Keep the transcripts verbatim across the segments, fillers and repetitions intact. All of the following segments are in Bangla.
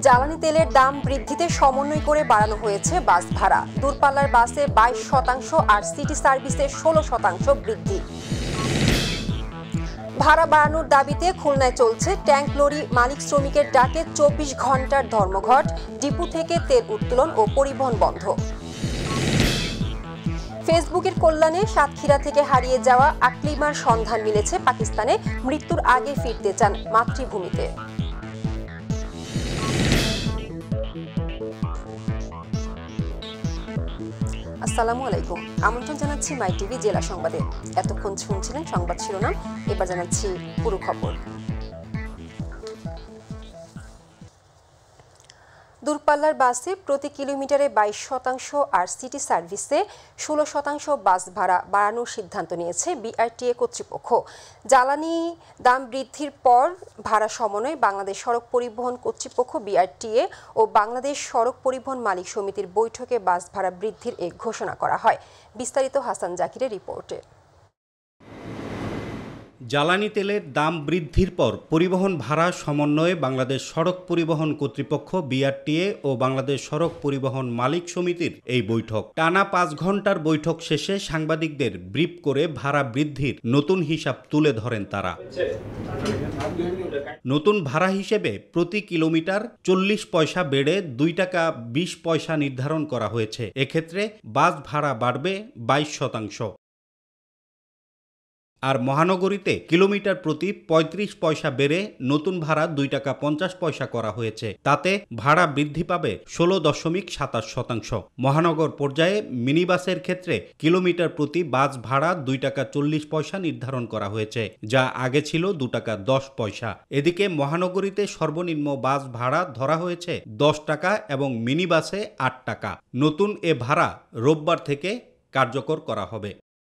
জ্বালানি তেলের দাম বৃদ্ধিতে সমন্বয় করে বাড়ানো হয়েছে বাস ভাড়া। দূরপাল্লার বাসে বাইশ শতাংশ আর সিটি সার্ভিসে ষোলো শতাংশ বৃদ্ধি। ভাড়া বাড়ানোর দাবিতে খুলনায় চলছে ট্যাঙ্ক লরি মালিক শ্রমিকের ডাকে চব্বিশ ঘন্টার ধর্মঘট। ডিপো থেকে তেল উত্তোলন ও পরিবহন বন্ধ। ফেসবুকের কল্যাণে সাতক্ষীরা থেকে হারিয়ে যাওয়া আকলিমার সন্ধান মিলেছে পাকিস্তানে। মৃত্যুর আগে ফিরতে চান মাতৃভূমিতে। আসসালামু আলাইকুম, আমন্ত্রণ জানাচ্ছি মাইটিভি জেলা সংবাদে। এতক্ষণ শুনছিলেন সংবাদ শিরোনাম, এবার জানাচ্ছি পুরো খবর। দূরপাল্লার বাসে প্রতি কিলোমিটারে বাইশ শতাংশ আর সিটি সার্ভিসে ষোলো শতাংশ বাস ভাড়া বাড়ানোর সিদ্ধান্ত নিয়েছে বিআরটিএ কর্তৃপক্ষ। জ্বালানি দাম বৃদ্ধির পর ভাড়া সমন্বয়ে বাংলাদেশ সড়ক পরিবহন কর্তৃপক্ষ বিআরটিএ ও বাংলাদেশ সড়ক পরিবহন মালিক সমিতির বৈঠকে বাস ভাড়া বৃদ্ধির এ ঘোষণা করা হয়। বিস্তারিত হাসান জাকিরের রিপোর্টে। জ্বালানি তেলের দাম বৃদ্ধির পর পরিবহন ভাড়া সমন্বয়ে বাংলাদেশ সড়ক পরিবহন কর্তৃপক্ষ বিআরটিএ ও বাংলাদেশ সড়ক পরিবহন মালিক সমিতির এই বৈঠক। টানা পাঁচ ঘন্টার বৈঠক শেষে সাংবাদিকদের ব্রিফ করে ভাড়া বৃদ্ধির নতুন হিসাব তুলে ধরেন তারা। নতুন ভাড়া হিসেবে প্রতি কিলোমিটার চল্লিশ পয়সা বেড়ে দুই টাকা বিশ পয়সা নির্ধারণ করা হয়েছে। এক্ষেত্রে বাস ভাড়া বাড়বে বাইশ শতাংশ। আর মহানগরীতে কিলোমিটার প্রতি পঁয়ত্রিশ পয়সা বেড়ে নতুন ভাড়া দুই টাকা পঞ্চাশ পয়সা করা হয়েছে। তাতে ভাড়া বৃদ্ধি পাবে ষোলো দশমিক সাতাশ শতাংশ। মহানগর পর্যায়ে মিনিবাসের ক্ষেত্রে কিলোমিটার প্রতি বাস ভাড়া দুই টাকা চল্লিশ পয়সা নির্ধারণ করা হয়েছে, যা আগে ছিল দু টাকা দশ পয়সা। এদিকে মহানগরীতে সর্বনিম্ন বাস ভাড়া ধরা হয়েছে দশ টাকা এবং মিনিবাসে আট টাকা। নতুন এ ভাড়া রোববার থেকে কার্যকর করা হবে।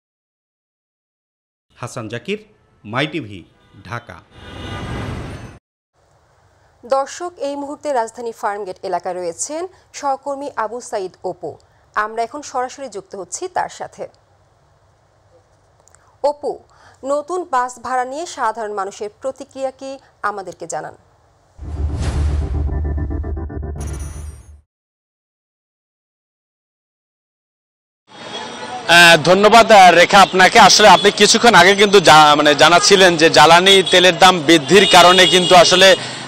হাসান জাকির, মাইটিভি, ঢাকা। দর্শক, এই মুহূর্তে রাজধানী ফার্মগেট এলাকায় রয়েছেন সহকর্মী আবু সাইদ অপু। আমরা এখন সরাসরি যুক্ত হচ্ছি তার সাথে। অপু, নতুন বাস ভাড়া নিয়ে সাধারণ মানুষের প্রতিক্রিয়া কি আমাদেরকে জানান। ধন্যবাদ রেখা আপনাকে। আসলে আপনি কিছুক্ষণ আগে কিন্তু মানে জানাচ্ছিলেন যে জ্বালানি তেলের দাম বৃদ্ধির কারণে কিন্তু আসলে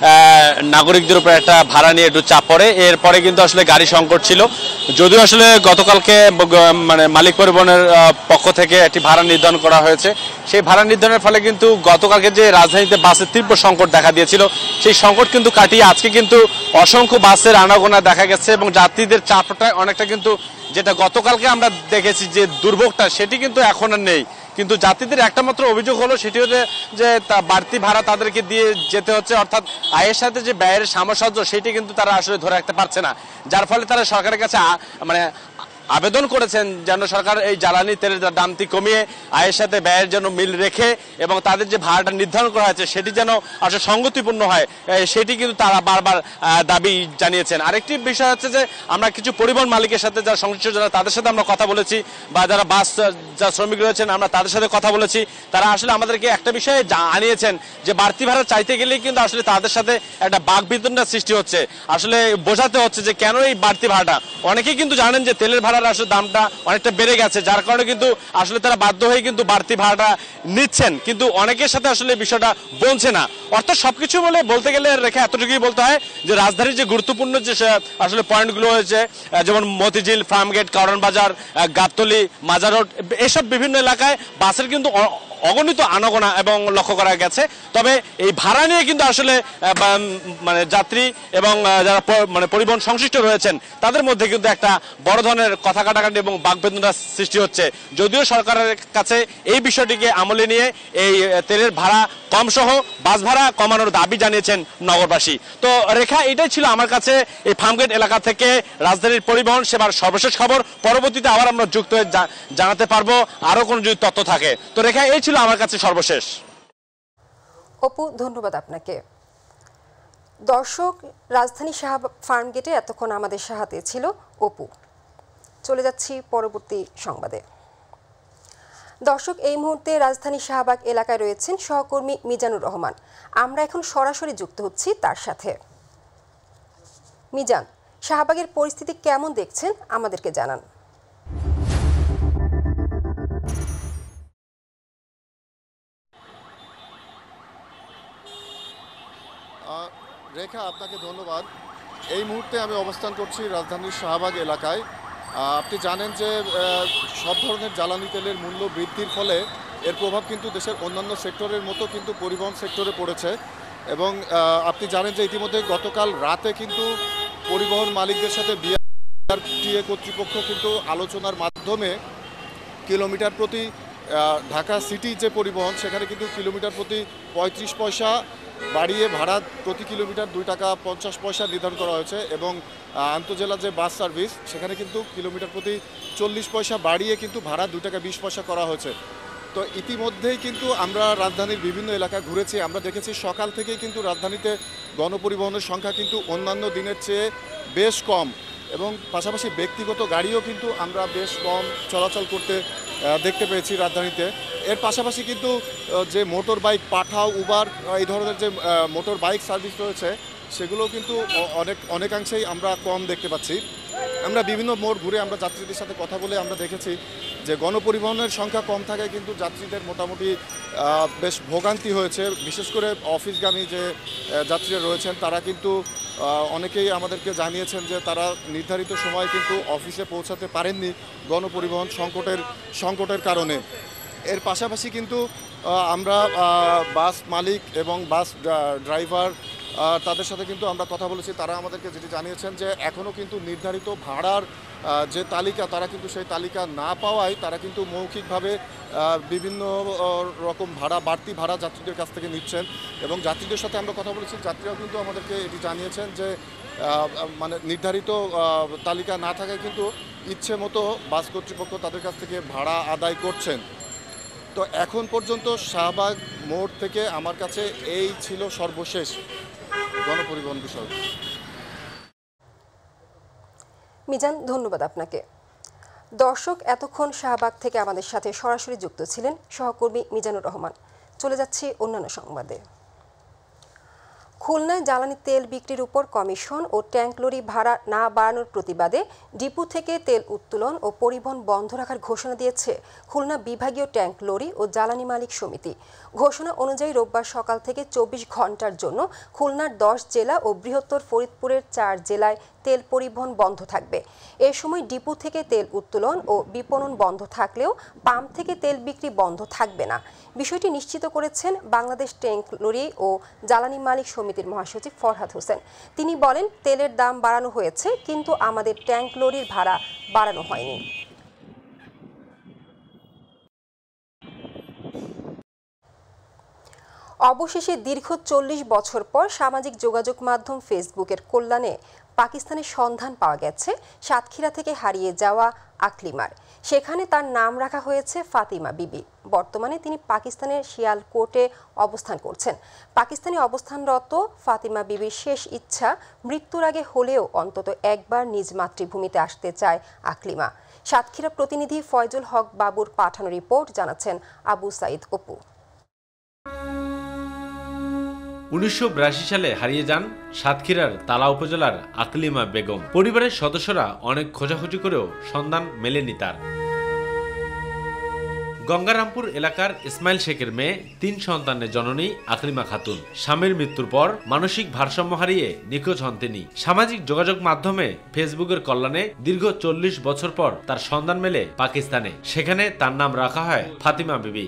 নাগরিকদের উপর একটা ভাড়া নিয়ে একটু চাপ পড়ে। এরপরে কিন্তু আসলে গাড়ি সংকট ছিল, যদিও আসলে গতকালকে মানে মালিক পরিবহনের পক্ষ থেকে একটি ভাড়া নির্ধারণ করা হয়েছে। সেই ভাড়া নির্ধারণের ফলে কিন্তু গতকালকে যে রাজধানীতে বাসের তীব্র সংকট দেখা দিয়েছিল, সেই সংকট কিন্তু কাটিয়ে আজকে কিন্তু অসংখ্য বাসের আনাগোনা দেখা গেছে এবং যাত্রীদের চাপটা অনেকটা কিন্তু, যেটা গতকালকে আমরা দেখেছি যে দুর্ভোগটা, সেটি কিন্তু এখন আর নেই। কিন্তু যাত্রীদের একটা মাত্র অভিযোগ হলো, সেটি হচ্ছে যে বাড়তি ভাড়া তাদেরকে দিয়ে যেতে হচ্ছে, অর্থাৎ আয়ের সাথে যে ব্যয়ের সামঞ্জস্য সেটি কিন্তু তারা আসলে ধরে রাখতে পারছে না, যার ফলে তারা সরকারের কাছে মানে আবেদন করেছেন যেন সরকার এই জ্বালানি তেলের দামটি কমিয়ে আয়ের সাথে ব্যয়ের জন্য মিল রেখে এবং তাদের যে ভাড়াটা নির্ধারণ করা হয়েছে সেটি যেন আসলে সঙ্গতিপূর্ণ হয়, সেটি কিন্তু তারা বারবার দাবি জানিয়েছেন। আরেকটি বিষয় হচ্ছে যে আমরা কিছু পরিবহন মালিকের সাথে যারা সংশ্লিষ্ট যারা তাদের সাথে আমরা কথা বলেছি, বা যারা বাস যারা শ্রমিক রয়েছেন আমরা তাদের সাথে কথা বলেছি। তারা আসলে আমাদেরকে একটা বিষয়ে জানিয়েছেন যে বাড়তি ভাড়া চাইতে গেলেই কিন্তু আসলে তাদের সাথে একটা বাকবিতণ্ডার সৃষ্টি হচ্ছে। আসলে বোঝাতে হচ্ছে যে কেন এই বাড়তি ভাড়াটা। অনেকেই কিন্তু জানেন যে তেলের ভাড়া আসলে দামটা অনেকটা বেড়ে গেছে, যার কারণে কিন্তু আসলে তারা বাধ্য হয়ে কিন্তু বাড়তি ভাড়াটা নিচ্ছেন, কিন্তু অনেকের সাথে আসলে বিষয়টা বলছে না। অর্থাৎ সবকিছু বলে বলতে গেলে রেখে এতটুকুই বলতে হয় যে রাজধানীর যে গুরুত্বপূর্ণ যে আসলে পয়েন্টগুলো হয়েছে, যেমন মতিঝিল, ফার্মগেট, কারণ বাজার, গাবতলী, মাজার রোড, এসব বিভিন্ন এলাকায় বাসের কিন্তু অগণিত আনাগোনা এবং লক্ষ্য করা গেছে। তবে এই ভাড়া নিয়ে কিন্তু আসলে মানে যাত্রী এবং যারা মানে পরিবহন সংশ্লিষ্ট রয়েছেন তাদের মধ্যে কিন্তু একটা বড় ধরনের কথা কাটাকাটি এবং বাকবেদনার সৃষ্টি হচ্ছে। যদিও সরকারের কাছে এই বিষয়টিকে আমলে নিয়ে এই তেলের ভাড়া কম সহ বাস ভাড়া কমানোর দাবি জানিয়েছেন নগরবাসী। তো রেখা, এটাই ছিল আমার কাছে এই ফার্মগেট এলাকা থেকে রাজধানীর পরিবহন সেবার সর্বশেষ খবর। পরবর্তীতে আবার আমরা যুক্ত হয়ে জানাতে পারবো আরো কোনো যদি তথ্য থাকে। তো রেখা, এই ছিল আমার কাছে সর্বশেষ। অপু, ধন্যবাদ আপনাকে। দর্শক, রাজধানী ফার্মগেটে এতক্ষণ আমাদের সাথে ছিল অপু। চলে যাচ্ছি পরবর্তী সংবাদে। দর্শক, এই মুহূর্তে রাজধানী শাহবাগ এলাকায় রয়েছেন সহকর্মী মিজানুর রহমান। আমরা এখন সরাসরি যুক্ত হচ্ছি তার সাথে। মিজান, শাহবাগের পরিস্থিতি কেমন দেখছেন আমাদেরকে জানান। রেখা, আপনাকে ধন্যবাদ। এই মুহূর্তে আমি অবস্থান করছি রাজধানীর শাহবাগ এলাকায়। আপনি জানেন যে সব ধরনের জ্বালানি তেলের মূল্য বৃদ্ধির ফলে এর প্রভাব কিন্তু দেশের অন্যান্য সেক্টরের মতো কিন্তু পরিবহন সেক্টরে পড়েছে। এবং আপনি জানেন যে ইতিমধ্যে গতকাল রাতে কিন্তু পরিবহন মালিকদের সাথে বিআরটিএ কর্তৃপক্ষ কিন্তু আলোচনার মাধ্যমে কিলোমিটার প্রতি ঢাকা সিটি যে পরিবহন সেখানে কিন্তু কিলোমিটার প্রতি পঁয়ত্রিশ পয়সা বাড়িয়ে ভাড়া প্রতি কিলোমিটার দুই টাকা পঞ্চাশ পয়সা নির্ধারণ করা হয়েছে। এবং আন্তজেলা যে বাস সার্ভিস সেখানে কিন্তু কিলোমিটার প্রতি চল্লিশ পয়সা বাড়িয়ে কিন্তু ভাড়া দুই টাকা বিশ পয়সা করা হয়েছে। তো ইতিমধ্যেই কিন্তু আমরা রাজধানীর বিভিন্ন এলাকা ঘুরেছি, আমরা দেখেছি সকাল থেকেই কিন্তু রাজধানীতে গণপরিবহনের সংখ্যা কিন্তু অন্যান্য দিনের চেয়ে বেশ কম, এবং পাশাপাশি ব্যক্তিগত গাড়িও কিন্তু আমরা বেশ কম চলাচল করতে দেখতে পেয়েছি রাজধানীতে। এর পাশাপাশি কিন্তু যে মোটর বাইক পাঠাও, উবার, এই ধরনের যে মোটর বাইক সার্ভিস রয়েছে সেগুলোও কিন্তু অনেক অনেকাংশেই আমরা কম দেখতে পাচ্ছি। আমরা বিভিন্ন মোড় ঘুরে আমরা যাত্রীদের সাথে কথা বলে আমরা দেখেছি যে গণপরিবহনের সংখ্যা কম থাকায় কিন্তু যাত্রীদের মোটামুটি বেশ ভোগান্তি হয়েছে। বিশেষ করে অফিসগামী যে যাত্রীরা রয়েছেন তারা কিন্তু অনেকেই আমাদেরকে জানিয়েছেন যে তারা নির্ধারিত সময় কিন্তু অফিসে পৌঁছাতে পারেননি গণপরিবহন সংকটের সংকটের কারণে। এর পাশাপাশি কিন্তু আমরা বাস মালিক এবং বাস ড্রাইভার তাদের সাথে কিন্তু আমরা কথা বলেছি। তারা আমাদেরকে যেটি জানিয়েছেন যে এখনও কিন্তু নির্ধারিত ভাড়ার যে তালিকা তারা কিন্তু সেই তালিকা না পাওয়ায় তারা কিন্তু মৌখিকভাবে বিভিন্ন রকম ভাড়া বাড়তি ভাড়া যাত্রীদের কাছ থেকে নিচ্ছেন। এবং যাত্রীদের সাথে আমরা কথা বলেছি, যাত্রীরাও কিন্তু আমাদেরকে এটি জানিয়েছেন যে মানে নির্ধারিত তালিকা না থাকায় কিন্তু ইচ্ছে মতো বাস কর্তৃপক্ষ তাদের কাছ থেকে ভাড়া আদায় করছেন। তো এখন পর্যন্ত শাহবাগ মোড় থেকে আমার কাছে এই ছিল সর্বশেষ গণপরিবহন বিষয়। মিজান, ধন্যবাদ আপনাকে। দর্শক, এতক্ষণ শাহবাগ থেকে আমাদের সাথে সরাসরি যুক্ত ছিলেন সহকর্মী মিজানুর রহমান। চলে যাচ্ছি অন্যান্য সংবাদে। খুলনায় জ্বালানি তেল বিক্রির উপর কমিশন ও ট্যাঙ্ক লরি ভাড়া না বাড়ানোর প্রতিবাদে ডিপো থেকে তেল উত্তোলন ও পরিবহন বন্ধ রাখার ঘোষণা দিয়েছে খুলনা বিভাগীয় ট্যাঙ্ক লরি ও জ্বালানি মালিক সমিতি। ঘোষণা অনুযায়ী রোববার সকাল থেকে চব্বিশ ঘন্টার জন্য খুলনার দশ জেলা ও বৃহত্তর ফরিদপুরের চার জেলায় তেল পরিবহন বন্ধ থাকবে। এ সময় ডিপো থেকে তেল উত্তোলন ও বিপণন বন্ধ থাকলেও পাম্প থেকে তেল বিক্রি বন্ধ থাকবে না। বিষয়টি নিশ্চিত করেছেন বাংলাদেশ ট্যাঙ্ক লরি ও জ্বালানি মালিক সমিতির মহাসচিব ফরহাদ হোসেন। তিনি বলেন, তেলের দাম বাড়ানো হয়েছে কিন্তু আমাদের ট্যাঙ্ক লরির ভাড়া বাড়ানো হয়নি। অবশেষে দীর্ঘ চল্লিশ বছর পর সামাজিক যোগাযোগ মাধ্যম ফেসবুকের কল্যাণে পাকিস্তানের সন্ধান পাওয়া গেছে সাতক্ষীরা থেকে হারিয়ে যাওয়া আকলিমার। সেখানে তার নাম রাখা হয়েছে ফাতিমা বিবি। বর্তমানে তিনি পাকিস্তানের শিয়ালকোটে অবস্থান করছেন। পাকিস্তানে অবস্থানরত ফাতিমা বিবির শেষ ইচ্ছা মৃত্যুর আগে হলেও অন্তত একবার নিজ মাতৃভূমিতে আসতে চায় আকলিমা। সাতক্ষীরা প্রতিনিধি ফয়জুল হক বাবুর পাঠানো রিপোর্ট জানাচ্ছেন আবু সাইদ অপু। উনিশশো বিরাশি সালে হারিয়ে যান সাতক্ষীরার তালা উপজেলার আকলিমা বেগম। পরিবারের সদস্যরা অনেক খোঁজাখুঁজি করেও সন্ধান মেলেনি তার। গঙ্গারামপুর এলাকার ইসমাইল শেখের মেয়ে, তিন সন্তানের জননী আকলিমা খাতুন। স্বামীর মৃত্যুর পর মানসিক ভারসাম্য হারিয়ে নিখোঁজ হন তিনি। সামাজিক যোগাযোগ মাধ্যমে ফেসবুকের কল্যাণে দীর্ঘ চল্লিশ বছর পর তার সন্ধান মেলে পাকিস্তানে। সেখানে তার নাম রাখা হয় ফাতিমা বিবি।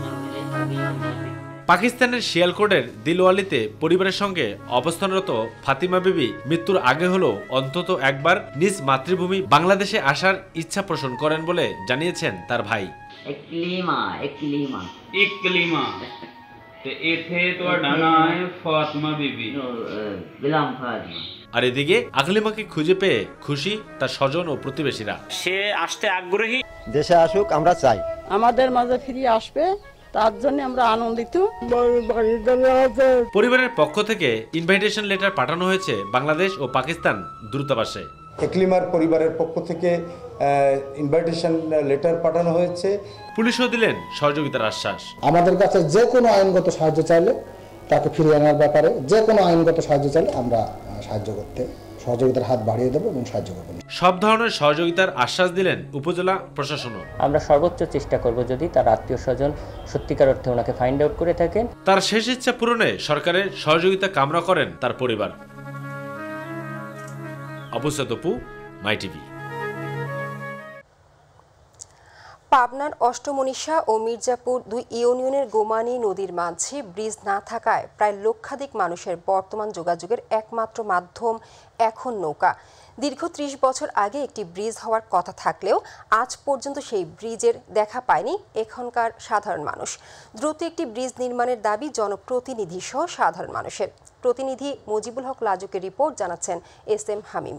পাকিস্তানের শিয়ালকোটের দিলওয়ালিতে পরিবারের সঙ্গে অবস্থানরত ফাতিমা বিবি মৃত্যুর আগে হলেও অন্তত একবার নিজ মাতৃভূমি বাংলাদেশে আসার ইচ্ছা পোষণ করেন বলে জানিয়েছেন তার ভাই। इकलीमा इकलीमा इकलीमा ते इथे तुहाडा नाम है फातिमा बीबी गुलाम फातिमा। আর এদিকে আকলিমাকে খুঁজে পেয়ে খুশি তার স্বজন ও প্রতিবেশীরা। সে আসতে আগ্রহী, দেশে আসুক আমরা চাই, আমাদের মাঝে ফিরে আসবে তার জন্য আমরা আনন্দিত। পরিবারের পক্ষ থেকে ইনভাইটেশন লেটার পাঠানো হয়েছে বাংলাদেশ ও পাকিস্তান দূতাবাসে। একলিমার পরিবারের পক্ষ থেকে ইনভাইটেশন লেটার পাঠানো হয়েছে। পুলিশও দিলেন সহযোগিতার আশ্বাস। আমাদের কাছে যে কোনো আইনগত সাহায্য চাইলে তাকে ফিরিয়ে আনার ব্যাপারে যে কোনো আইনগত সাহায্য চাইলে আমরা সাহায্য করতে সহযোগিতার হাত বাড়িয়ে দেবো এবং সাহায্য করবো। সব ধরনের সহযোগিতার আশ্বাস দিলেন উপজেলা প্রশাসনও। আমরা সর্বোচ্চ চেষ্টা করব যদি তার আত্মীয় স্বজন সত্যিকার অর্থে ওনাকে ফাইন্ড আউট করে থাকেন। তার শেষ ইচ্ছা পূরণে সরকারের সহযোগিতা কামনা করেন তার পরিবার। অবস্থা তপু, মাইটিভি। পাবনার অষ্টমনীষা ও মির্জাপুর দুই ইউনিয়নের গোমানী নদীর মাঝে ব্রিজ না থাকায় প্রায় লক্ষাধিক মানুষের বর্তমান যোগাযোগের একমাত্র মাধ্যম এখন নৌকা। দীর্ঘ ত্রিশ বছর আগে একটি ব্রিজ হওয়ার কথা থাকলেও আজ পর্যন্ত সেই ব্রিজের দেখা পায়নি এখানকার সাধারণ মানুষ। দ্রুত একটি ব্রিজ নির্মাণের দাবি জনপ্রতিনিধি সহ সাধারণ মানুষের। প্রতিনিধি মুজিবুল হক লাজুকের রিপোর্ট জানাচ্ছেন এস এম হামিম।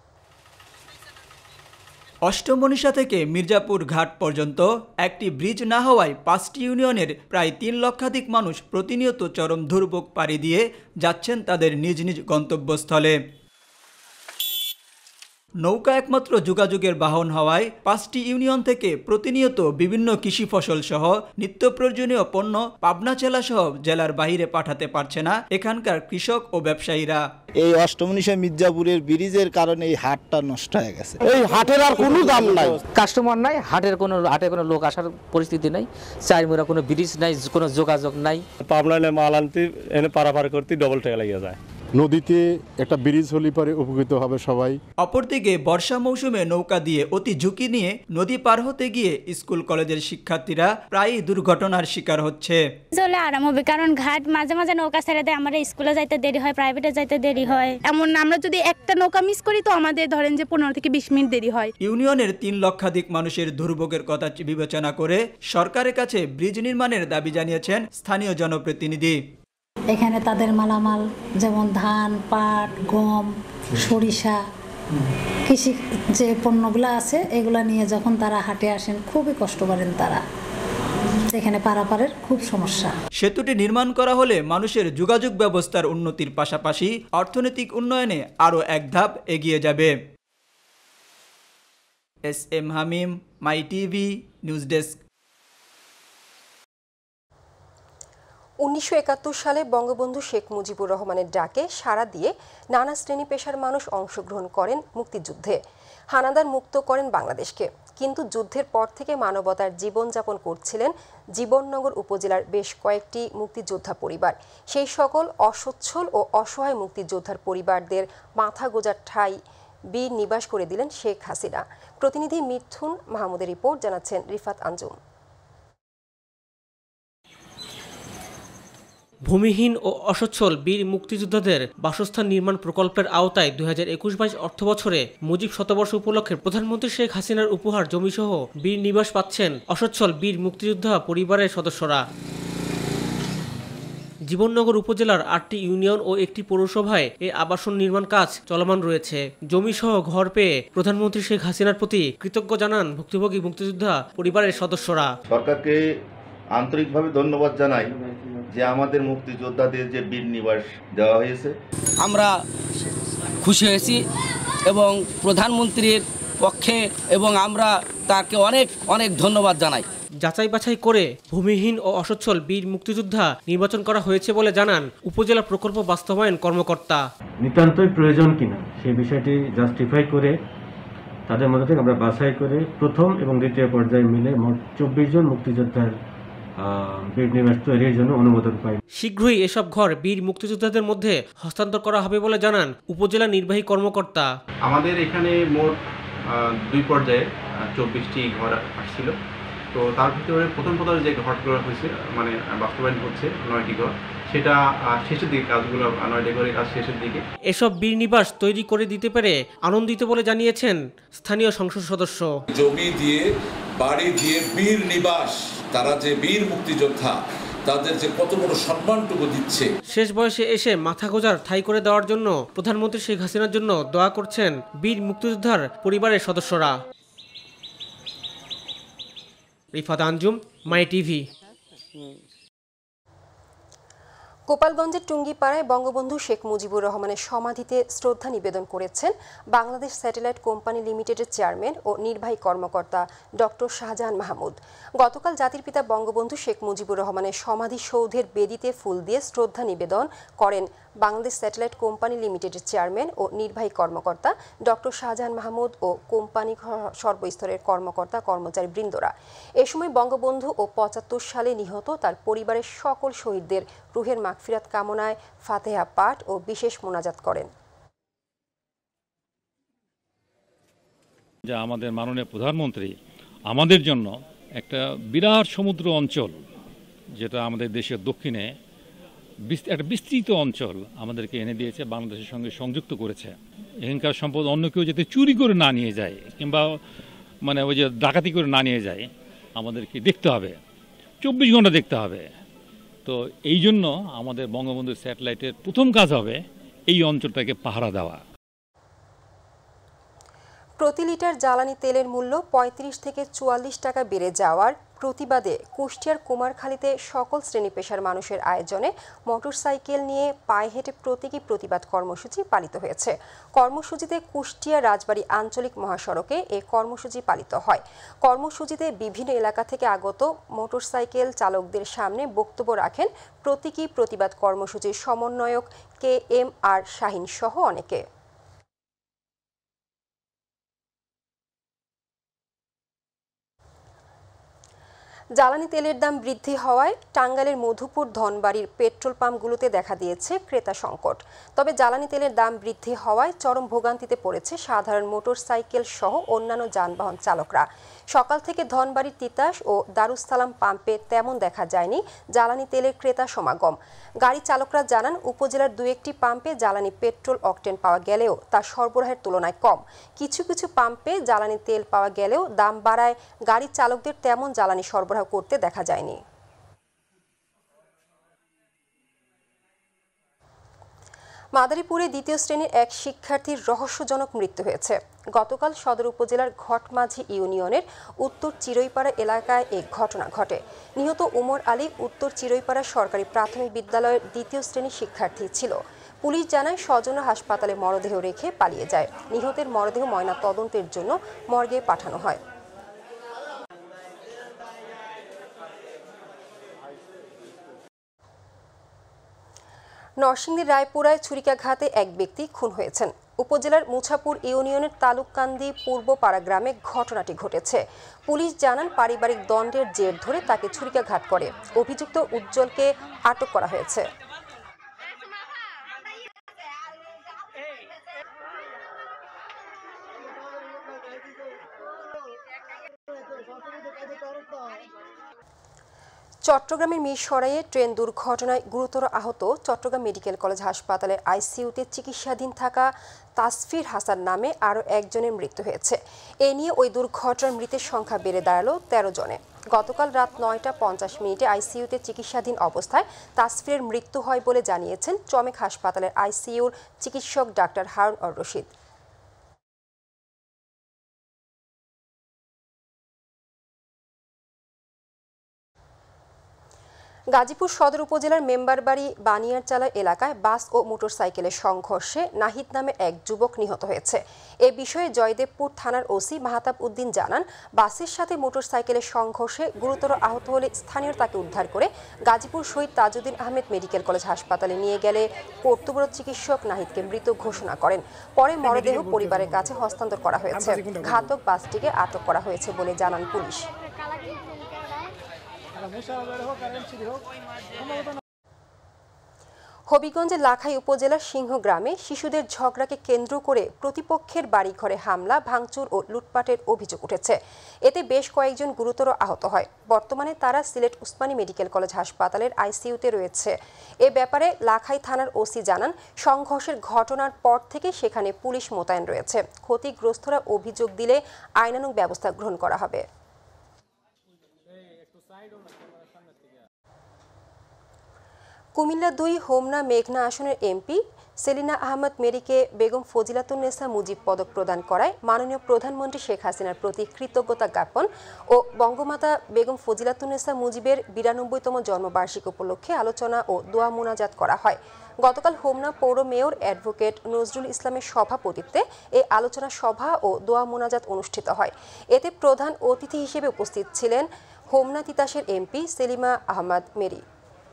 অষ্টমনীষা থেকে মির্জাপুর ঘাট পর্যন্ত একটি ব্রিজ না হওয়ায় পাঁচটি ইউনিয়নের প্রায় তিন লক্ষাধিক মানুষ প্রতিনিয়ত চরম দুর্ভোগ পাড়ি দিয়ে যাচ্ছেন তাদের নিজ নিজ গন্তব্যস্থলে। নৌকা একমাত্র যোগাযোগের বাহন হওয়ায় পাঁচটি ইউনিয়ন থেকে প্রতিনিয়ত বিভিন্ন কৃষি ফসল সহ নিত্য প্রয়োজনীয় পণ্য পাবনা জেলা সহ জেলার বাইরে পাঠাতে পারছে না এখানকার কৃষক ও ব্যবসায়ীরা। এই অষ্টমনীষা মির্জাপুরের ব্রিজের কারণে এই হাটটা নষ্ট হয়ে গেছে। এই হাটের আর কোনো দাম নাই, কাস্টমার নাই, হাটের কোনো হাটে কোনো লোক আসার পরিস্থিতি নাই, চাইমুরা কোনো ব্রিজ নাই, কোনো যোগাযোগ নাই। পাবনায় মাল আনতে এনে পারাপার করতে ডবল টাকা লেগে যায়। নদীতে একটা ব্রিজ হলে পরে উপকৃত হবে সবাই। অপরদিকে বর্ষা মৌসুমে নৌকা দিয়ে অতি ঝুঁকি নিয়ে নদী পার হতে গিয়ে স্কুল কলেজের শিক্ষার্থীরা প্রায়ই দুর্ঘটনার শিকার হচ্ছে। চলে আরাম হবে, কারণ ঘাট মাঝে মাঝে নৌকা ছেড়ে দেয়, আমরা স্কুলে যাইতে দেরি হয়, প্রাইভেটে যাইতে দেরি হয়। এমন আমরা যদি একটা নৌকা মিস করি তো আমাদের ধরেন যে পনেরো থেকে বিশ মিনিট দেরি হয়। ইউনিয়নের তিন লক্ষাধিক মানুষের দুর্ভোগের কথা বিবেচনা করে সরকারের কাছে ব্রিজ নির্মাণের দাবি জানিয়েছেন স্থানীয় জনপ্রতিনিধি। এখানে তাদের মালামাল যেমন ধান, পাট, গম, সরিষা, কৃষি যে পণ্যগুলো আছে এগুলা নিয়ে যখন তারা হাটে আসেন খুবই কষ্ট করেন তারা। এখানে পারাপারের খুব সমস্যা। সেতুটি নির্মাণ করা হলে মানুষের যোগাযোগ ব্যবস্থার উন্নতির পাশাপাশি অর্থনৈতিক উন্নয়নে আরও এক ধাপ এগিয়ে যাবে। S M Hamim, My TV news desk. উনিশশো একাত্তর সালে বঙ্গবন্ধু শেখ মুজিবুর রহমানের ডাকে সাড়া দিয়ে নানা শ্রেণী পেশার মানুষ অংশগ্রহণ করেন মুক্তিযুদ্ধে। হানাদার মুক্ত করেন বাংলাদেশকে। কিন্তু যুদ্ধের পর থেকে মানবতার জীবনযাপন করছিলেন জীবননগর উপজেলার বেশ কয়েকটি মুক্তিযোদ্ধা পরিবার। সেই সকল অসচ্ছল ও অসহায় মুক্তিযোদ্ধার পরিবারদের মাথা গোঁজার ঠাঁই বীর নিবাস করে দিলেন শেখ হাসিনা। প্রতিনিধি মিঠুন মাহমুদের রিপোর্ট জানাচ্ছেন রিফাত আঞ্জুম। ভূমিহীন ও অসচ্ছল বীর মুক্তিযোদ্ধাদের বাসস্থান নির্মাণ প্রকল্পের আওতায় দুই হাজার একুশ বাইশ অর্থ বছরে মুজিব শতবর্ষ উপলক্ষে প্রধানমন্ত্রী শেখ হাসিনার উপহার জমিসহ বীর নিবাস পাচ্ছেন অসচ্ছল বীর মুক্তিযোদ্ধা পরিবারের সদস্যরা। জীবননগর উপজেলার আটটি ইউনিয়ন ও একটি পৌরসভায় এই আবাসন নির্মাণ কাজ চলমান রয়েছে। জমিসহ ঘর পেয়ে প্রধানমন্ত্রী শেখ হাসিনার প্রতি কৃতজ্ঞ জানান ভুক্তভোগী মুক্তিযোদ্ধা পরিবারের সদস্যরা। সরকারকে আন্তরিকভাবে ধন্যবাদ জানাই যে আমাদের মুক্তিযোদ্ধাদের যে বীর নিবাস দেওয়া হয়েছে। আমরা খুশি হয়েছি এবং প্রধানমন্ত্রীর পক্ষে এবং আমরা তাকে অনেক অনেক ধন্যবাদ জানাই। যাচাই বাছাই করে ভূমিহীন ও অসচ্ছল বীর মুক্তিযোদ্ধা নির্বাচন করা হয়েছে বলে জানান উপজেলা প্রকল্প বাস্তবায়ন কর্মকর্তা। নিতান্তই প্রয়োজন কিনা সেই বিষয়টি জাস্টিফাই করে তাদের মধ্যে থেকে আমরা বাছাই করে প্রথম এবং দ্বিতীয় পর্যায়ে মিলে মোট চব্বিশ জন মুক্তিযোদ্ধার বীর নিবাস তৈরির জন্য অনুমোদন পাই। শীঘ্রই এসব ঘর বীর মুক্তিযোদ্ধাদের মধ্যে হস্তান্তর করা হবে বলে জানান উপজেলা নির্বাহী কর্মকর্তা। আমাদের এখানে মোট দুই পর্যায়ে চব্বিশটি ঘর আসছিল, তো তার ভিতরে প্রথম পর্যায়ে যে ঘরগুলো হয়েছে মানে বাস্তবায়ন হচ্ছে নয়টি ঘর, সেটা শেষের দিকে কাজগুলো নয়টি ঘরের কাজ শেষের দিকে। এসব বীর নিবাস তৈরি করে দিতে পেরে আনন্দিত বলে জানিয়েছেন স্থানীয় সংসদ সদস্য। জমি দিয়ে বাড়ি দিয়ে বীর নিবাস, তারা যে বীর মুক্তিযোদ্ধা তাদের যে কত বড় সম্মানটুকু দিচ্ছে। শেষ বয়সে এসে মাথা গোঁজার ঠাঁই করে দেওয়ার জন্য প্রধানমন্ত্রী শেখ হাসিনার জন্য দোয়া করছেন বীর মুক্তিযোদ্ধার পরিবারের সদস্যরা। Rifat Anjum, my TV. গোপালগঞ্জের টুঙ্গিপাড়ায় বঙ্গবন্ধু শেখ মুজিবুর রহমানের সমাধিতে শ্রদ্ধা নিবেদন করেছেন বাংলাদেশ স্যাটেলাইট কোম্পানি লিমিটেডের চেয়ারম্যান ও নির্বাহী কর্মকর্তা ডক্টর শাহজাহান মাহমুদ। গতকাল জাতির পিতা বঙ্গবন্ধু শেখ মুজিবুর রহমানের সমাধিসৌধের বেদিতে ফুল দিয়ে শ্রদ্ধা নিবেদন করেন বাংলাদেশ স্যাটেলাইট কোম্পানি লিমিটেডের চেয়ারম্যান ও নির্বাহী কর্মকর্তা ডক্টর শাহজাহান মাহমুদ ও কোম্পানি সর্বস্তরের কর্মকর্তা কর্মচারী বৃন্দরা। এ সময় বঙ্গবন্ধু ও পঁচাত্তর সালে নিহত তার পরিবারের সকল শহীদদের রুহের মাগফিরাত কামনায় ফাতেহা পাঠ ও বিশেষ মোনাজাত করেন। যা আমাদের মাননীয় প্রধানমন্ত্রী আমাদের জন্য একটা বিরাট সমুদ্র অঞ্চল, যেটা আমাদের দেশের দক্ষিণে একটা বিস্তৃত অঞ্চল আমাদেরকে এনে দিয়েছে, বাংলাদেশের সঙ্গে সংযুক্ত করেছে। এখানকার সম্পদ অন্য কেউ যাতে চুরি করে না নিয়ে যায় কিংবা মানে ওই যে ডাকাতি করে না নিয়ে যায়, আমাদেরকে দেখতে হবে, চব্বিশ ঘন্টা দেখতে হবে। তো এই জন্য আমাদের বঙ্গবন্ধু স্যাটেলাইটের প্রথম কাজ হবে এই অঞ্চলটাকে পাহারা দেওয়া। প্রতি লিটার জ্বালানি তেলের মূল্য পঁয়ত্রিশ থেকে চুয়াল্লিশ টাকা বেড়ে যাওয়ার প্রতিবাদে কুষ্টিয়ার কুমারখালীতে সকল শ্রেণী পেশার মানুষের আয়োজনে মোটরসাইকেল নিয়ে পায়ে হেঁটে প্রতীকী প্রতিবাদ কর্মসূচি পালিত হয়েছে। কর্মসূচিতে কুষ্টিয়া রাজবাড়ী আঞ্চলিক মহাসড়কে এ কর্মসূচি পালিত হয়। কর্মসূচিতে বিভিন্ন এলাকা থেকে আগত মোটরসাইকেল চালকদের সামনে বক্তব্য রাখেন প্রতীকী প্রতিবাদ কর্মসূচির সমন্বয়ক কে এম আর শাহিন সহ অনেকে। জ্বালানি তেলের দাম বৃদ্ধি হওয়ায় টাঙ্গাইলের মধুপুর ধনবাড়ির পেট্রোল পাম্পগুলোতে দেখা দিয়েছে ক্রেতা সংকট। তবে জ্বালানি তেলের দাম বৃদ্ধি হওয়ায় চরম ভোগান্তিতে পড়েছে সাধারণ মোটরসাইকেল সহ অন্যান্য যানবাহন চালকরা। সকাল থেকে ধনবাড়ির তিতাস ও দারুসালাম পাম্পে তেমন দেখা যায়নি জ্বালানি তেলের ক্রেতা সমাগম। গাড়ি চালকরা জানান, উপজেলার দু একটি পাম্পে জ্বালানি পেট্রোল অকটেন পাওয়া গেলেও তা সরবরাহের তুলনায় কম। কিছু কিছু পাম্পে জ্বালানি তেল পাওয়া গেলেও দাম বাড়ায় গাড়ি চালকদের তেমন জ্বালানি সরবরাহ করতে দেখা যায়নি। মাদারীপুরে দ্বিতীয় শ্রেণীর এক শিক্ষার্থীর রহস্যজনক মৃত্যু হয়েছে। গতকাল সদর উপজেলার ঘটমাঝি ইউনিয়নের উত্তর চিরইপাড়া এলাকায় এই ঘটনা ঘটে। নিহত উমর আলী উত্তর চিরইপাড়া সরকারি প্রাথমিক বিদ্যালয়ের দ্বিতীয় শ্রেণীর শিক্ষার্থী ছিল। পুলিশ জানায় স্বজনরা হাসপাতালে মরদেহ রেখে পালিয়ে যায়। নিহতের মরদেহ ময়না তদন্তের জন্য মর্গে পাঠানো হয়। নরসিংদীর রায়পুরায় ছুরিকাঘাতে এক ব্যক্তি খুন হয়েছেন। উপজেলার মুছাপুর ইউনিয়নের তালুককান্দি পূর্বপাড়া গ্রামে ঘটনাটি ঘটেছে। পুলিশ জানান, পারিবারিক দ্বন্দ্বের জের ধরে তাকে ছুরিকাঘাত করে অভিযুক্ত উজ্জ্বলকে আটক করা হয়েছে। চট্টগ্রামের মিরসরাইয়ে ট্রেন দুর্ঘটনায় গুরুতর আহত চট্টগ্রাম মেডিকেল কলেজ হাসপাতালের আইসিইউতে চিকিৎসাধীন থাকা তাসফির হাসান নামে আরও একজনের মৃত্যু হয়েছে। এ নিয়ে ওই দুর্ঘটনার মৃতের সংখ্যা বেড়ে দাঁড়ালো তেরো জনে। গতকাল রাত নয়টা পঞ্চাশ মিনিটে আইসিইউতে চিকিৎসাধীন অবস্থায় তাসফিরের মৃত্যু হয় বলে জানিয়েছেন চমেক হাসপাতালের আইসিইউর চিকিৎসক ডাক্তার হারুন আর রশিদ। গাজীপুর সদর উপজেলার মেম্বারবাড়ি বানিয়ারচালা এলাকায় বাস ও মোটরসাইকেলের সংঘর্ষে নাহিদ নামে এক যুবক নিহত হয়েছে। এ বিষয়ে জয়দেবপুর থানার ওসি মাহতাব উদ্দিন জানান, বাসের সাথে মোটরসাইকেলের সংঘর্ষে গুরুতর আহত হলে স্থানীয় তাকে উদ্ধার করে গাজীপুর শহীদ তাজউদ্দিন আহমেদ মেডিকেল কলেজ হাসপাতালে নিয়ে গেলে কর্তব্যরত চিকিৎসক নাহিদকে মৃত ঘোষণা করেন। পরে মরদেহ পরিবারের কাছে হস্তান্তর করা হয়েছে। ঘাতক বাসটিকে আটক করা হয়েছে বলে জানান পুলিশ। হবিগঞ্জের লাখাই উপজেলার সিংহ গ্রামে শিশুদের ঝগড়াকে কেন্দ্র করে প্রতিপক্ষের বাড়িঘরে হামলা, ভাঙচুর ও লুটপাটের অভিযোগ উঠেছে। এতে বেশ কয়েকজন গুরুতর আহত হয়। বর্তমানে তারা সিলেট উসমানী মেডিকেল কলেজ হাসপাতালের আইসিইউতে রয়েছে। এ ব্যাপারে লাখাই থানার ওসি জানান, সংঘর্ষের ঘটনার পর থেকে সেখানে পুলিশ মোতায়েন রয়েছে। ক্ষতিগ্রস্তরা অভিযোগ দিলে আইনানুগ ব্যবস্থা গ্রহণ করা হবে। কুমিল্লা দুই হোমনা মেঘনা আসনের এমপি সেলিনা আহমদ মেরিকে বেগম ফজিলাতুন্নেসা মুজিব পদক প্রদান করায় মাননীয় প্রধানমন্ত্রী শেখ হাসিনার প্রতি কৃতজ্ঞতা জ্ঞাপন ও বঙ্গমাতা বেগম ফজিলাতুন্নেসা মুজিবের বিরানব্বইতম জন্মবার্ষিকী উপলক্ষে আলোচনা ও দোয়া মোনাজাত করা হয়। গতকাল হোমনা পৌর মেয়র অ্যাডভোকেট নজরুল ইসলামের সভাপতিত্বে এই আলোচনা সভা ও দোয়া মোনাজাত অনুষ্ঠিত হয়। এতে প্রধান অতিথি হিসেবে উপস্থিত ছিলেন হোমনা তিতাসের এমপি সেলিমা আহমদ মেরি।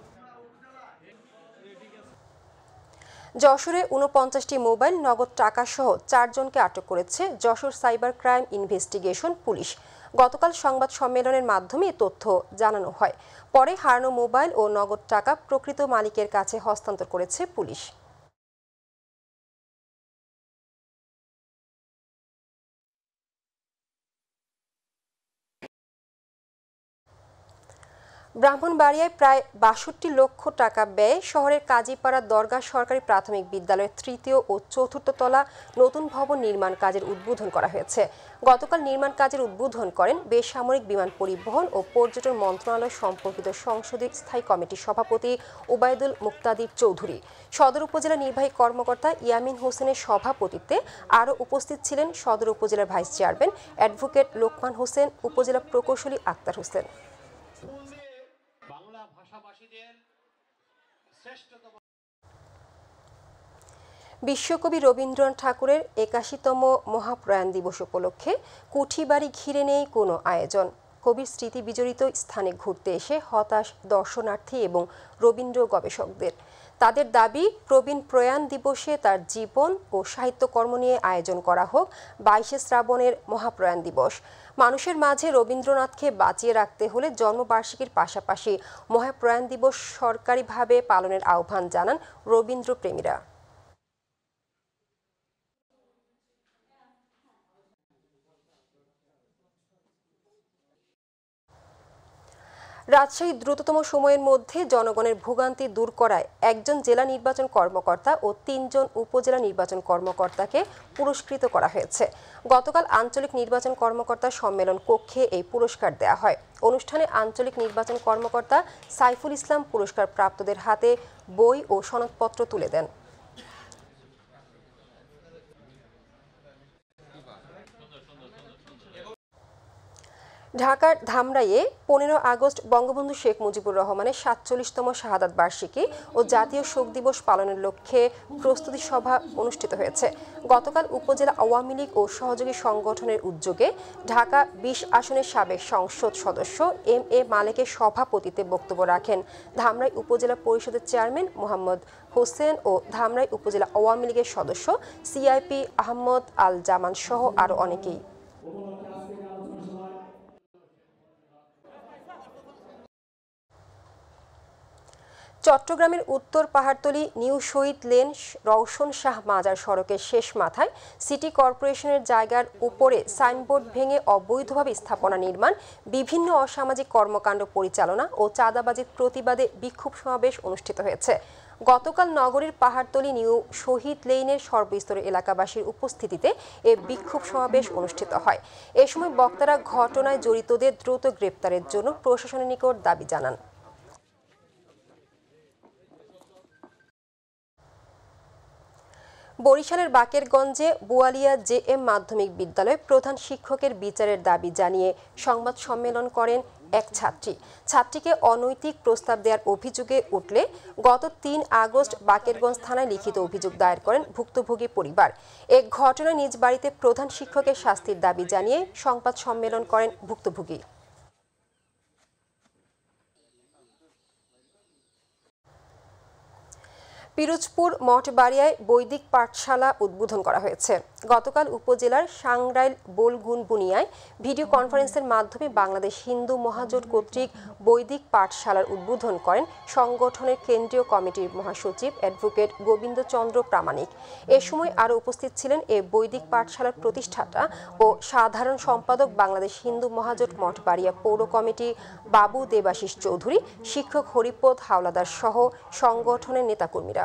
যশোরে ঊনপঞ্চাশটি মোবাইল, নগদ টাকা সহ চারজনকে আটক করেছে Jessore cyber crime investigation police. গতকাল সংবাদ সম্মেলনের মাধ্যমে এ তথ্য জানানো হয়। পরে হারানো মোবাইল ও নগদ টাকা প্রকৃত মালিকের কাছে হস্তান্তর করেছে পুলিশ। ব্রাহ্মণবাড়িয়ায় প্রায় বাষট্টি লক্ষ টাকা ব্যয়ে শহরের কাজীপাড়া দরগা সরকারি প্রাথমিক বিদ্যালয়ের তৃতীয় ও চতুর্থ তলা নতুন ভবন নির্মাণ কাজের উদ্বোধন করা হয়েছে। গতকাল নির্মাণ কাজের উদ্বোধন করেন বেসামরিক বিমান পরিবহন ও পর্যটন মন্ত্রণালয় সম্পর্কিত সংসদীয় স্থায়ী কমিটির সভাপতি ওবায়দুল মুক্তাদির চৌধুরী। সদর উপজেলা নির্বাহী কর্মকর্তা ইয়ামিন হোসেনের সভাপতিত্বে আরও উপস্থিত ছিলেন সদর উপজেলার vice chairman advocate Lokman Hossain, উপজেলা প্রকৌশলী আক্তার হোসেন। বিশ্বকবি রবীন্দ্রনাথ ঠাকুরের একাশিতম মহাপ্রয়াণ দিবস উপলক্ষে কুঠিবাড়ি ঘিরে নেই কোনো আয়োজন। কবির স্মৃতি বিজড়িত স্থানে ঘুরতে এসে হতাশ দর্শনার্থী এবং রবীন্দ্র গবেষকদের। তাদের দাবি, প্রবীণ প্রয়াণ দিবসে তার জীবন ও সাহিত্যকর্ম নিয়ে আয়োজন করা হোক বাইশে শ্রাবণের মহাপ্রয়াণ দিবস। মানুষের মাঝে রবীন্দ্রনাথকে বাঁচিয়ে রাখতে হলে জন্মবার্ষিকীর পাশাপাশি মহাপ্রয়াণ দিবস সরকারিভাবে পালনের আহ্বান জানান রবীন্দ্রপ্রেমীরা। রাজশাহী দ্রুততম সময়ের মধ্যে জনগণের ভোগান্তি দূর করায় একজন জেলা নির্বাচন কর্মকর্তা ও তিনজন উপজেলা নির্বাচন কর্মকর্তাকে পুরস্কৃত করা হয়েছে। গতকাল আঞ্চলিক নির্বাচন কর্মকর্তা সম্মেলন কক্ষে এই পুরস্কার দেওয়া হয়। অনুষ্ঠানে আঞ্চলিক নির্বাচন কর্মকর্তা সাইফুল ইসলাম পুরস্কার প্রাপ্তদের হাতে বই ও সনদপত্র তুলে দেন। ঢাকার ধামরাইয়ে পনেরো আগস্ট বঙ্গবন্ধু শেখ মুজিবুর রহমানের সাতচল্লিশতম শাহাদাত বার্ষিকী ও জাতীয় শোক দিবস পালনের লক্ষ্যে প্রস্তুতি সভা অনুষ্ঠিত হয়েছে। গতকাল উপজেলা আওয়ামী লীগ ও সহযোগী সংগঠনের উদ্যোগে ঢাকা বিশ আসনের সাবেক সংসদ সদস্য এম এ মালেকের সভাপতিত্বে বক্তব্য রাখেন ধামরাই উপজেলা পরিষদের চেয়ারম্যান মোহাম্মদ হোসেন ও ধামরাই উপজেলা আওয়ামী লীগের সদস্য সিআইপি আহমদ আল জামান সহ আরও অনেকেই। চট্টগ্রামের উত্তর পাহাড়তলী নিউ শহীদ লেন রওশন শাহ মাজার সড়কের শেষ মাথায় সিটি কর্পোরেশনের জায়গার উপরে সাইনবোর্ড ভেঙে অবৈধভাবে স্থাপনা নির্মাণ, বিভিন্ন অসামাজিক কর্মকাণ্ড পরিচালনা ও চাঁদাবাজির প্রতিবাদে বিক্ষোভ সমাবেশ অনুষ্ঠিত হয়েছে। গতকাল নগরীর পাহাড়তলী নিউ শহীদ লেনের সর্বস্তরের এলাকাবাসীর উপস্থিতিতে এ বিক্ষোভ সমাবেশ অনুষ্ঠিত হয়। এ সময় বক্তারা ঘটনায় জড়িতদের দ্রুত গ্রেপ্তারের জন্য প্রশাসনের নিকট দাবি জানান। বরিশালের বাকেরগঞ্জে বোয়ালিয়া জে এম মাধ্যমিক বিদ্যালয়ে প্রধান শিক্ষকের বিচারের দাবি জানিয়ে সংবাদ সম্মেলন করেন এক ছাত্রী। ছাত্রীকে অনৈতিক প্রস্তাব দেওয়ার অভিযোগে উঠলে গত তিন আগস্ট বাকেরগঞ্জ থানায় লিখিত অভিযোগ দায়ের করেন ভুক্তভোগী পরিবার। এক ঘটনায় নিজ বাড়িতে প্রধান শিক্ষকের শাস্তির দাবি জানিয়ে সংবাদ সম্মেলন করেন ভুক্তভোগী। পিরোজপুর মঠবাড়িয়ায় বৈদিক পাঠশালা উদ্বোধন করা হয়েছে। গতকাল উপজেলার সাংরাইল বোলগুনবুনিয়ায় ভিডিও কনফারেন্সের মাধ্যমে বাংলাদেশ হিন্দু মহাজোট কর্তৃক বৈদিক পাঠশালার উদ্বোধন করেন সংগঠনের কেন্দ্রীয় কমিটির মহাসচিব অ্যাডভোকেট গোবিন্দচন্দ্র প্রামাণিক। এ সময় আরও উপস্থিত ছিলেন এ বৈদিক পাঠশালার প্রতিষ্ঠাতা ও সাধারণ সম্পাদক বাংলাদেশ হিন্দু মহাজোট মঠবাড়িয়া পৌর কমিটি বাবু দেবাশিস চৌধুরী, শিক্ষক হরিপদ হাওলাদার সহ সংগঠনের নেতাকর্মীরা।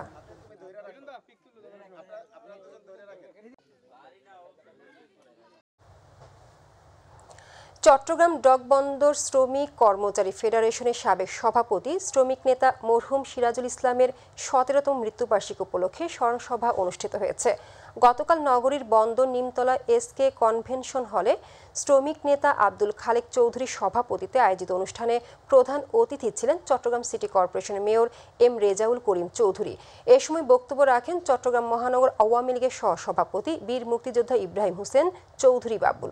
চট্টগ্রাম ডকবন্দর শ্রমিক কর্মচারী ফেডারেশনের সাবেক সভাপতি শ্রমিক নেতা মরহুম সিরাজুল ইসলামের সতেরোতম মৃত্যুবার্ষিকী উপলক্ষে স্মরণসভা অনুষ্ঠিত হয়েছে। গতকাল নগরীর বন্দর নিমতলা এস কে কনভেনশন হলে শ্রমিক নেতা আব্দুল খালেক চৌধুরীর সভাপতিত্বে আয়োজিত অনুষ্ঠানে প্রধান অতিথি ছিলেন চট্টগ্রাম সিটি কর্পোরেশনের মেয়র এম রেজাউল করিম চৌধুরী। এ সময় বক্তব্য রাখেন চট্টগ্রাম মহানগর আওয়ামী লীগের সহসভাপতি বীর মুক্তিযোদ্ধা ইব্রাহিম হোসেন চৌধুরী বাবুল।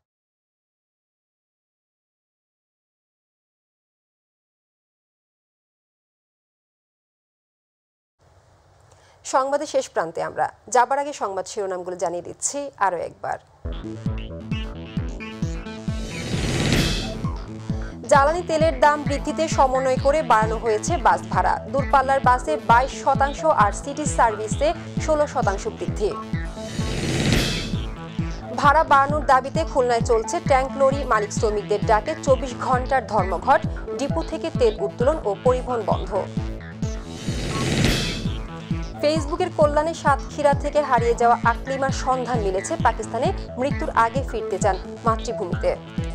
সংবাদের শেষ প্রান্তে আমরা যাবার আগে সংবাদ শিরোনামগুলো জানিয়ে দিচ্ছি আরও একবার। জ্বালানি তেলের দাম বৃদ্ধিতে সমন্বয় করে বাড়ানো হয়েছে বাস ভাড়া। দূরপাল্লার বাসে বাইশ শতাংশ আর সিটি সার্ভিসে ষোলো শতাংশ বৃদ্ধি। ভাড়া বাড়ানোর দাবিতে খুলনায় চলছে ট্যাঙ্ক লরি মালিক শ্রমিকদের ডাকে চব্বিশ ঘন্টার ধর্মঘট। ডিপো থেকে তেল উত্তোলন ও পরিবহন বন্ধ। ফেসবুকের কল্যাণে সাতক্ষীরা থেকে হারিয়ে যাওয়া আকলিমার সন্ধান মিলেছে পাকিস্তানে। মৃত্যুর আগে ফিরতে চান মাতৃভূমিতে।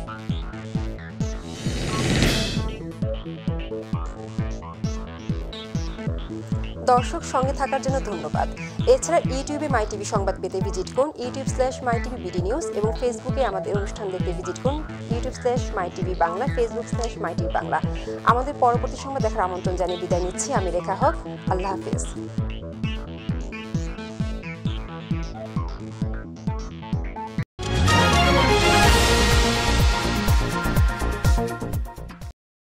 দর্শক সঙ্গে থাকার জন্য ধন্যবাদ। এছাড়া ইউটিউবে মাই টিভি সংবাদ পেতে ভিজিট করুন YouTube slash my TV BD news এবং ফেসবুকে আমাদের অনুষ্ঠান দেখতে ভিজিট করুন YouTube slash my TV Bangla, Facebook slash my TV Bangla. আমাদের পরবর্তী সংবাদ দেখার আমন্ত্রণ জানিয়ে বিদায় নিচ্ছি আমি রেখা হক। আল্লাহ হাফেজ।